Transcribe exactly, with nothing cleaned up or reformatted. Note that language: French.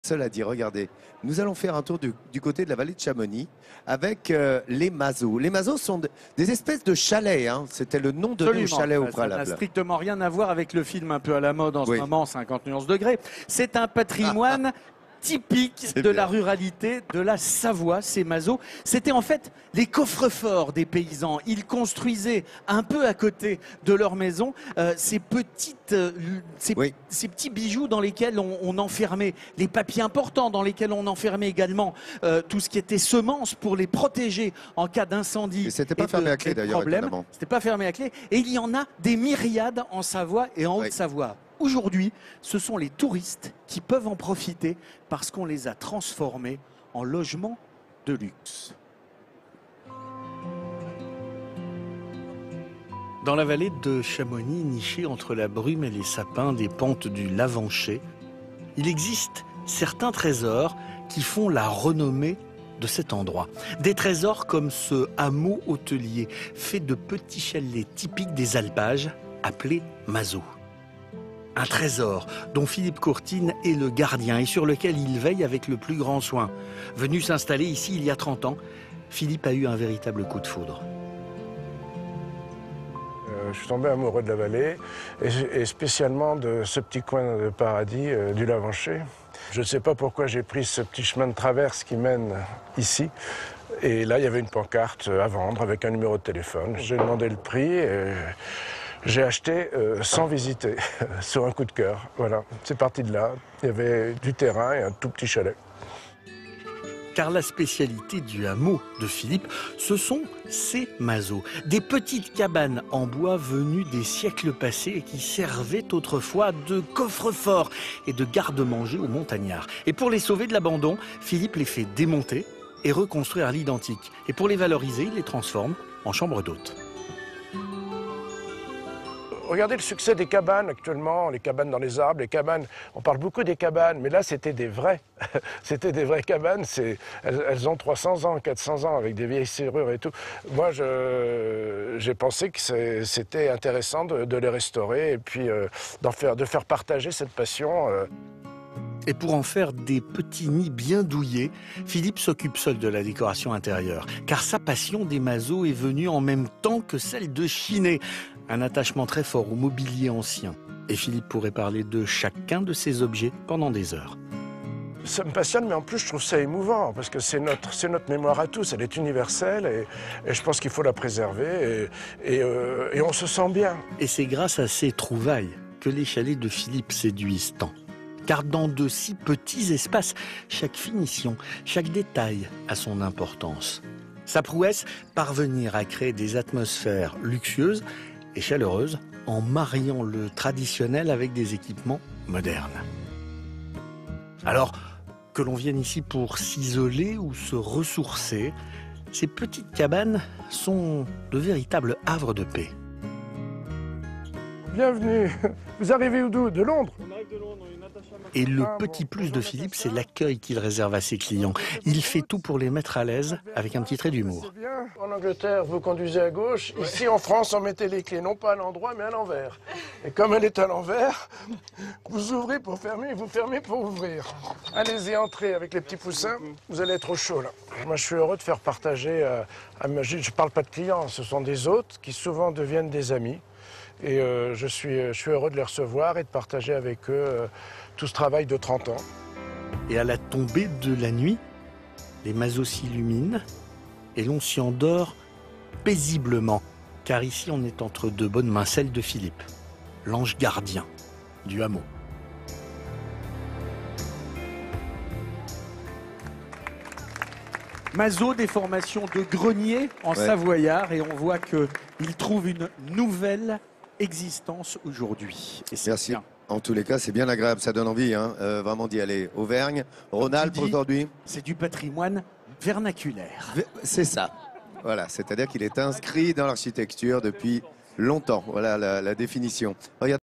Cela dit, regardez, nous allons faire un tour du, du côté de la vallée de Chamonix avec euh, les Mazos. Les Mazos sont de- des espèces de chalets, hein. C'était le nom donné au chalet au Ça n'a préalable. strictement rien à voir avec le film un peu à la mode en Oui. ce moment, cinquante nuances degrés. C'est un patrimoine typique C'est de bien. la ruralité de la Savoie, ces Mazos. C'était en fait les coffres-forts des paysans. Ils construisaient un peu à côté de leur maison euh, ces, petites, euh, ces, Oui. ces petits bijoux dans lesquels on, on enfermait les papiers importants, dans lesquels on enfermait également euh, tout ce qui était semences pour les protéger en cas d'incendie. Et c'était pas de- fermé à clé, et de d'ailleurs, problèmes. étonnamment. C'était pas fermé à clé. Et il y en a des myriades en Savoie et en Oui. Haute-Savoie. Aujourd'hui, ce sont les touristes qui peuvent en profiter parce qu'on les a transformés en logements de luxe. Dans la vallée de Chamonix, nichée entre la brume et les sapins des pentes du Lavancher, il existe certains trésors qui font la renommée de cet endroit. Des trésors comme ce hameau hôtelier, fait de petits chalets typiques des alpages, appelés Mazos. Un trésor dont Philippe Courtine est le gardien et sur lequel il veille avec le plus grand soin. Venu s'installer ici il y a trente ans, Philippe a eu un véritable coup de foudre. Euh, je suis tombé amoureux de la vallée et, et spécialement de ce petit coin de paradis euh, du Lavancher. Je ne sais pas pourquoi j'ai pris ce petit chemin de traverse qui mène ici. Et là, il y avait une pancarte à vendre avec un numéro de téléphone. J'ai demandé le prix et j'ai acheté euh, sans visiter, sur un coup de cœur. Voilà, c'est parti de là. Il y avait du terrain et un tout petit chalet. Car la spécialité du hameau de Philippe, ce sont ces Mazos. Des petites cabanes en bois venues des siècles passés et qui servaient autrefois de coffre-fort et de garde-manger aux montagnards. Et pour les sauver de l'abandon, Philippe les fait démonter et reconstruire à l'identique. Et pour les valoriser, il les transforme en chambres d'hôtes. Regardez le succès des cabanes actuellement, les cabanes dans les arbres, les cabanes, on parle beaucoup des cabanes, mais là c'était des vrais, c'était des vraies cabanes, elles, elles ont trois cents ans, quatre cents ans avec des vieilles serrures et tout. Moi j'ai pensé que c'était intéressant de, de les restaurer et puis euh, d'en faire, de faire partager cette passion. Euh. Et pour en faire des petits nids bien douillés, Philippe s'occupe seul de la décoration intérieure. Car sa passion des Mazos est venue en même temps que celle de chiner. Un attachement très fort au mobilier ancien. Et Philippe pourrait parler de chacun de ces objets pendant des heures. Ça me passionne, mais en plus je trouve ça émouvant, parce que c'est notre, c'est notre mémoire à tous, elle est universelle, et, et je pense qu'il faut la préserver, et, et, euh, et on se sent bien. Et c'est grâce à ces trouvailles que les chalets de Philippe séduisent tant. Car dans de si petits espaces, chaque finition, chaque détail a son importance. Sa prouesse, parvenir à créer des atmosphères luxueuses et chaleureuses en mariant le traditionnel avec des équipements modernes. Alors, que l'on vienne ici pour s'isoler ou se ressourcer, ces petites cabanes sont de véritables havres de paix. Bienvenue. Vous arrivez d'où? De Londres? Et le petit plus de Philippe, c'est l'accueil qu'il réserve à ses clients. Il fait tout pour les mettre à l'aise avec un petit trait d'humour. En Angleterre, vous conduisez à gauche. Ici, en France, on mettait les clés non pas à l'endroit, mais à l'envers. Et comme elle est à l'envers, vous ouvrez pour fermer et vous fermez pour ouvrir. Allez-y, entrez avec les petits poussins. Vous allez être au chaud, là. Moi, je suis heureux de faire partager à, à ma... Je ne parle pas de clients, ce sont des hôtes qui souvent deviennent des amis. Et euh, je, suis, je suis heureux de les recevoir et de partager avec eux euh, tout ce travail de trente ans. Et à la tombée de la nuit, les Mazos s'illuminent et l'on s'y endort paisiblement. Car ici, on est entre deux bonnes mains, celle de Philippe, l'ange gardien du hameau. Mazos, des formations de grenier en Ouais. savoyard, et on voit qu'il trouve une nouvelle existence aujourd'hui. Et c'est Merci. bien. En tous les cas, c'est bien agréable, ça donne envie, hein, euh, vraiment d'y aller. Auvergne, Rhône-Alpes Tu dis- aujourd'hui. C'est du patrimoine vernaculaire. C'est ça. Voilà, c'est-à-dire qu'il est inscrit dans l'architecture depuis longtemps. Voilà la, la définition. Regardez.